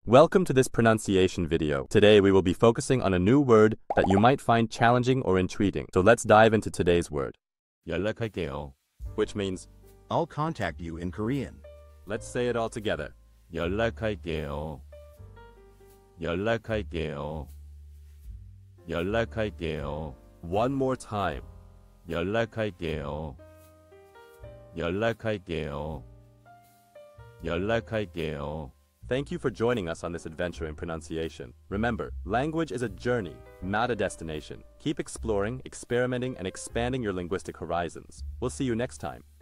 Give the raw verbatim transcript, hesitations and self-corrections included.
Welcome to this pronunciation video. Today we will be focusing on a new word that you might find challenging or intriguing. So let's dive into today's word. 연락할게요. Which means, I'll contact you in Korean. let's say it all together. 연락할게요. 연락할게요. 연락할게요. One more time. 연락할게요. 연락할게요. 연락할게요. Thank you for joining us on this adventure in pronunciation. Remember, language is a journey, not a destination. Keep exploring, experimenting, and expanding your linguistic horizons. We'll see you next time.